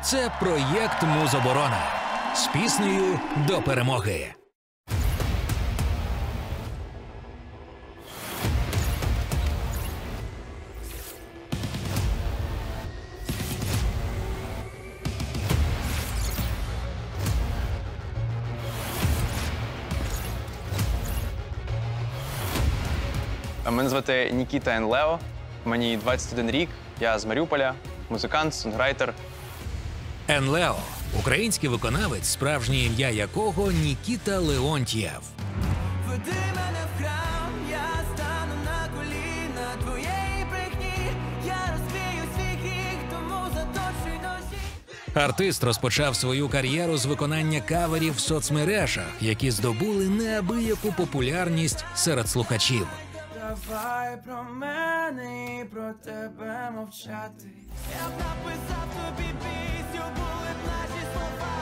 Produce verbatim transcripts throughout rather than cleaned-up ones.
Це проєкт «Музоборона» з піснею «До перемоги». Мене звати Нікіта Енлео, мені двадцять один рік, я з Маріуполя, музикант, сонграйтер. Енлео – український виконавець, справжнє ім'я якого Нікіта Леонтьєв. Веди мене в храм, я стану на коліна твоєї брехні, я розбію свій гріх, тому заточуй ножі. Артист розпочав свою кар'єру з виконання каверів в соцмережах, які здобули неабияку популярність серед слухачів. Давай про мене і про тебе мовчати. Я б написав тобі пісню, були б наші слова.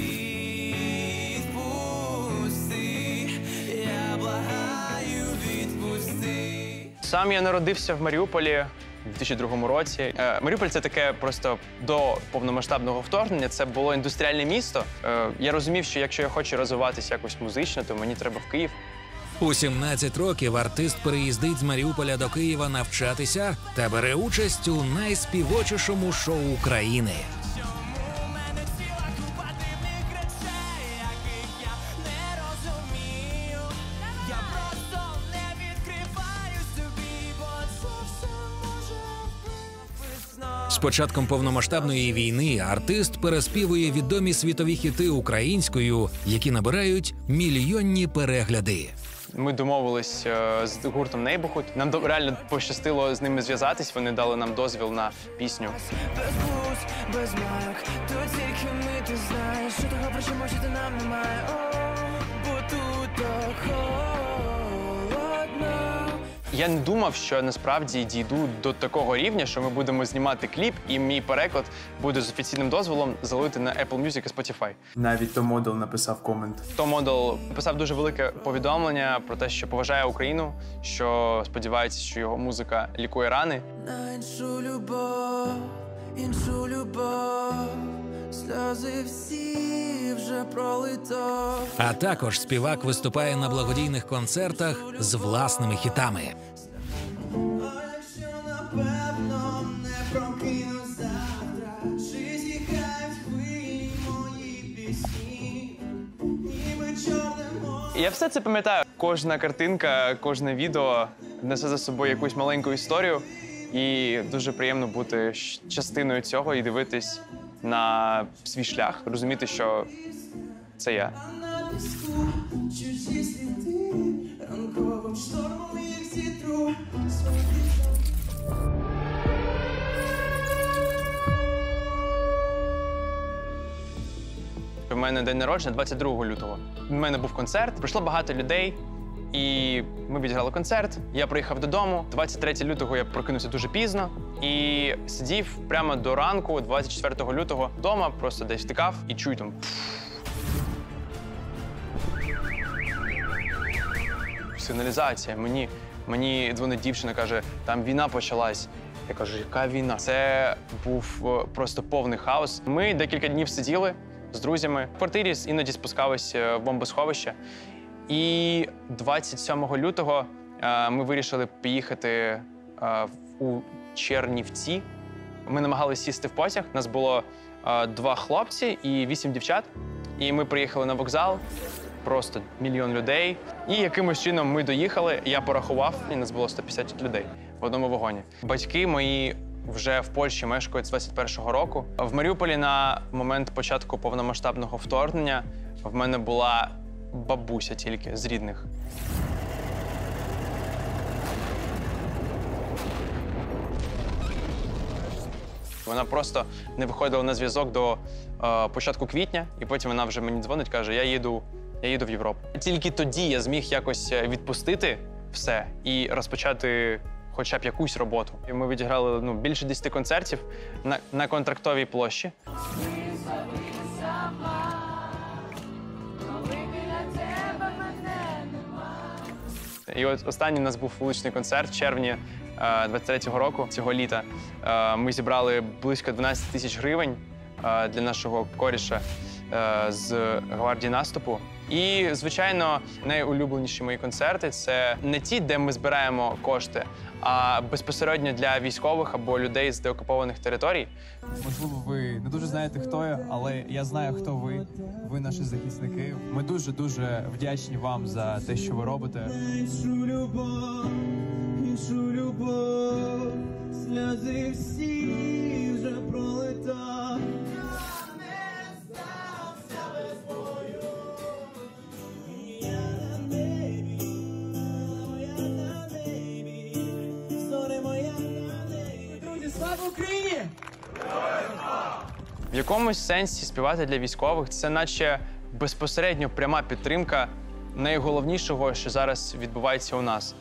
Відпусти, я благаю, відпусти. Сам я народився в Маріуполі у дві тисячі другому році. Е, Маріуполь – це таке просто до повномасштабного вторгнення, це було індустріальне місто. Е, я розумів, що якщо я хочу розвиватися якось музично, то мені треба в Київ. У сімнадцять років артист переїздить з Маріуполя до Києва навчатися та бере участь у найспівочішому шоу України. Чому в мене ціла купа дивних речей, яких я не розумію? Я просто не відкриваю собі, бо це все може вписано. З початком повномасштабної війни артист переспівує відомі світові хіти українською, які набирають мільйонні перегляди. Ми домовились е, з гуртом Neighborhood. Нам до- реально пощастило з ними зв'язатись, вони дали нам дозвіл на пісню. Без бус, без майок, тут тільки ми, ти знаєш, що того, про що мовчати нам немає. О, бо тут так холодно. Я не думав, що насправді дійду до такого рівня, що ми будемо знімати кліп, і мій переклад буде з офіційним дозволом залити на Apple Music і Spotify. Навіть то модел написав комент. То модел написав дуже велике повідомлення про те, що поважає Україну, що сподівається, що його музика лікує рани. На іншу любов, іншу любов, сльози всі вже пролито. А також співак виступає на благодійних концертах з власними хітами. Якщо напевно не прокину завтра, чи зіграють хвилі мої пісні, ніби чорне море. І я все це пам'ятаю. Кожна картинка, кожне відео несе за собою якусь маленьку історію. І дуже приємно бути щ- частиною цього і дивитись на свій шлях, розуміти, що це я. На піску чужі сліди, ранковим штормом їх зітру. У мене день народження двадцять другого лютого. У мене був концерт, прийшло багато людей, і ми відіграли концерт. Я приїхав додому. двадцять третього лютого я прокинувся дуже пізно і сидів прямо до ранку, двадцять четвертого лютого, вдома, просто десь втикав і чую там. Сигналізація. Мені, мені дзвонить дівчина, каже, там війна почалась. Я кажу, яка війна? Це був е, просто повний хаос. Ми декілька днів сиділи з друзями в квартирі, іноді спускались е, в бомбосховище. І двадцять сьомого лютого е, ми вирішили поїхати е, в- у Чернівці. Ми намагалися сісти в потяг. Нас було е, два хлопці і вісім дівчат. І ми приїхали на вокзал. Просто мільйон людей. І якимось чином ми доїхали, я порахував, і нас було сто п'ятдесят людей в одному вагоні. Батьки мої вже в Польщі мешкають з двадцять першого року. В Маріуполі на момент початку повномасштабного вторгнення в мене була бабуся тільки з рідних. Вона просто не виходила на зв'язок до е, початку квітня, і потім вона вже мені дзвонить, каже, я їду, я їду в Європу. Тільки тоді я зміг якось відпустити все і розпочати хоча б якусь роботу. І ми відіграли ну, більше десяти концертів на, на контрактовій площі. І от останній у нас був вуличний концерт в червні двадцять третього року, цього літа. Е, Ми зібрали близько дванадцять тисяч гривень. е, для нашого коріша е, з гвардії наступу. І, звичайно, найулюбленіші мої концерти – це не ті, де ми збираємо кошти, а безпосередньо для військових або людей з деокупованих територій. Можливо, ви не дуже знаєте, хто я, але я знаю, хто ви. Ви наші захисники. Ми дуже-дуже вдячні вам за те, що ви робите. Іншу любов, іншу любов, сльози всі вже пролета. Слава Україні! В якомусь сенсі співати для військових – це наче безпосередньо пряма підтримка найголовнішого, що зараз відбувається у нас.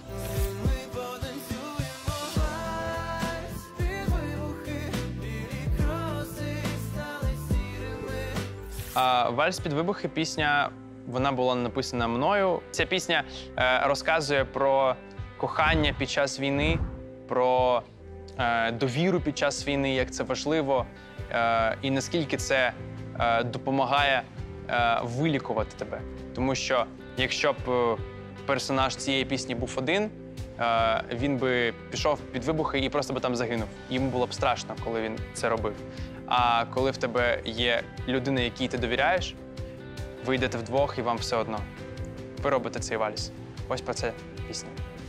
А «Вальс під вибухи» пісня, вона була написана мною. Ця пісня е, розказує про кохання під час війни, про е, довіру під час війни, як це важливо, е, і наскільки це е, допомагає е, вилікувати тебе. Тому що якщо б е, персонаж цієї пісні був один, е, він би пішов під вибухи і просто би там загинув. Йому було б страшно, коли він це робив. А коли в тебе є людина, якій ти довіряєш, ви йдете вдвох і вам все одно. Ви робите цей вальс. Ось про це пісня.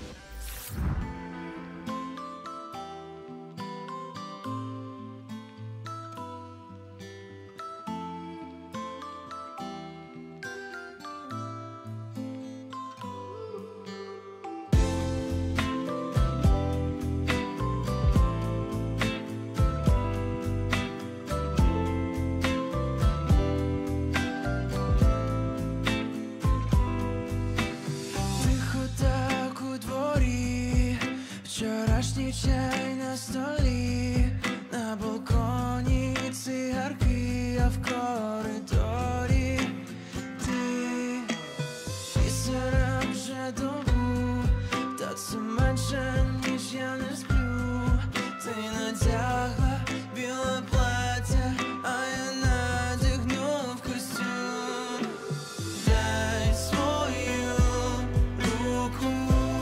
Вчорашній чай на столі, на балконі цигарки, а в коридорі ти. Після вже добу, та це менше, ніж я не сплю. Ти надягла біле плаття, а я надягнув костюм. Дай свою руку.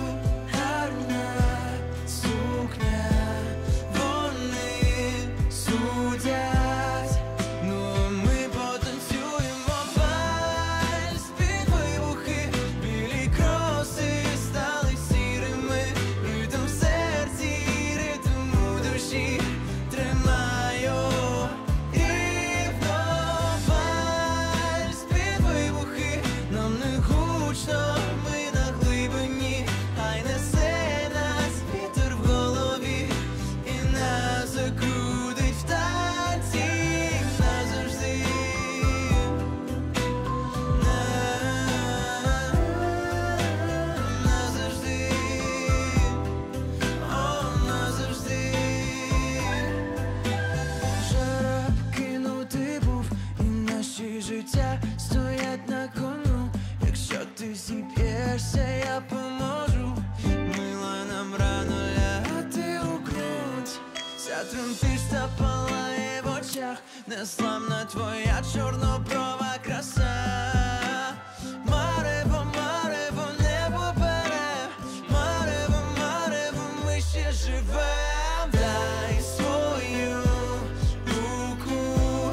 Стоять на кону, якщо ти зіп'єшся, я поможу. Мила, нам рано лягати у ґрунт. Ця тремтиста палає в очах, незламна твоя чорноброва краса. Марево, марево, небо бере, марево, марево, ми ще живем. Дай свою руку,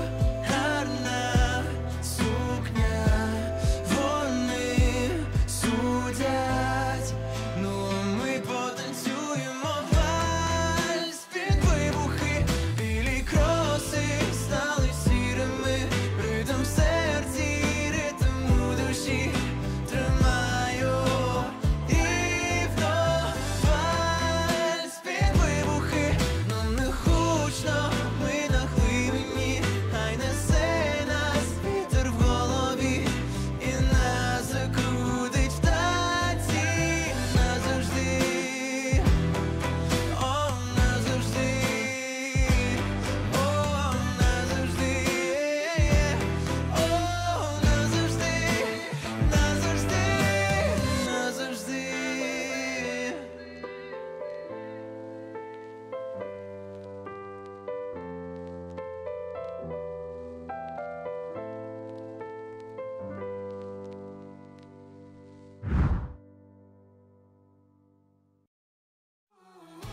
гарна сукня, вони судять, ну ми потанцюємо вальс під вибухи, білі кроси стали сірими, ритм в серці.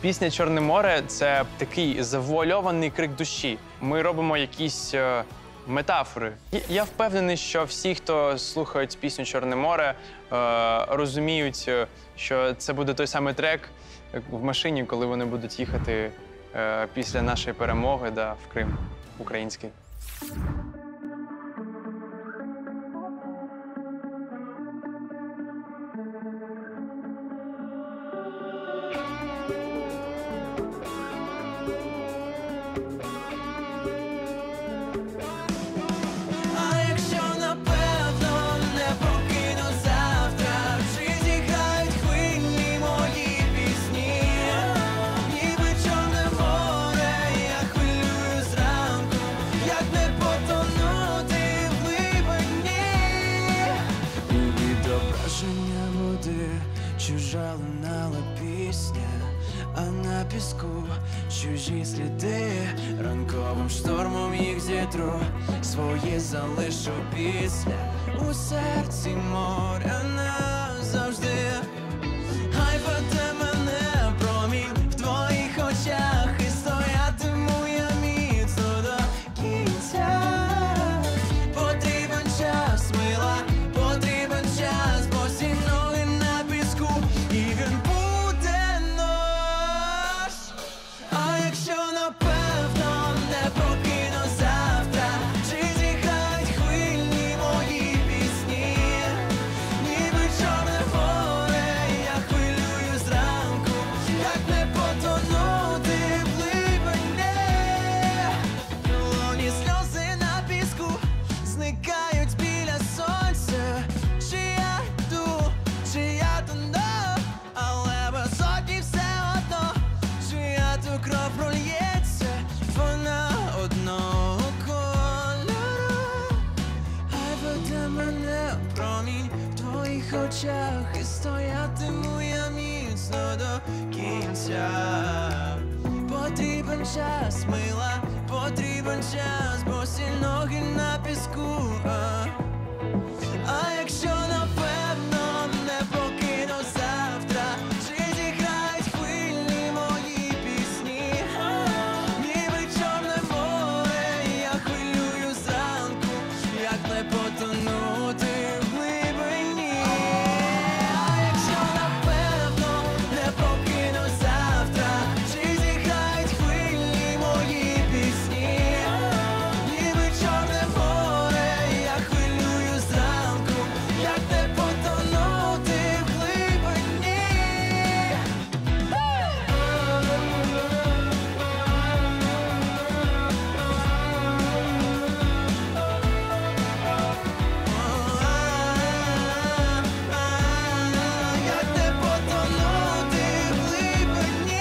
Пісня «Чорне море» – це такий завуальований крик душі. Ми робимо якісь е, метафори. І я впевнений, що всі, хто слухають пісню «Чорне море», е, розуміють, е, що це буде той самий трек в машині, коли вони будуть їхати е, після нашої перемоги да, в Крим український. А якщо напевно не прокину завтра, чи зіграють хвилі мої пісні, ніби чорне море, я хвилюю зранку, як не потонути в глибині. У відображення води чужа лунала пісня, а на піску чужі сліди. Ранковим штормом їх зітру, свої залишу після у серці моря назавжди. Хай веде мене промінь в твоїх очах, і стоятиму я міцно до кінця. Потрібен час, мила, потрібен час, босі ноги на піску, і він буде наш. А якщо напевно не прокину завтра, чи зіграють хвилі мої пісні, ніби чорне море, я хвилюю зранку, як не потонути в глибині. Луні сльози на піску зникають біля сонця. Чи я йду, чи я тону, але без одні все одно, чия ту кров прольється, вона одного кольору. Хай веде мене промінь в твоїх очах, і стоятиму я міцно до кінця. Потрібен час, мила, потрібен час, босі ноги на піску. А, а якщо напевно не покину завтра, чи зіграють хвилі мої пісні, ніби чорне море, я хвилюю зранку, як не потонути в глибині. А якщо напевно не покину завтра, чи зіграють хвилі мої пісні, ніби чорне море, я хвилюю зранку, як не потонути в глибині. Як не потонути в глибині.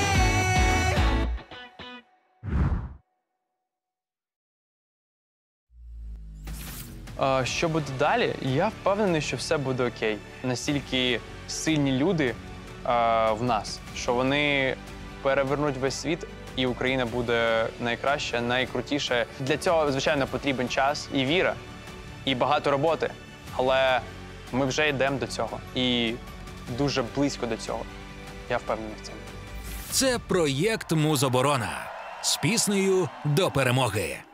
А, Що буде далі? Я впевнений, що все буде окей. Настільки сильні люди а, в нас, що вони перевернуть весь світ, і Україна буде найкраща, найкрутіша. Для цього, звичайно, потрібен час і віра, і багато роботи. Але ми вже йдемо до цього. І дуже близько до цього. Я впевнений в цьому. Це проєкт «Музоборона» з піснею «До перемоги».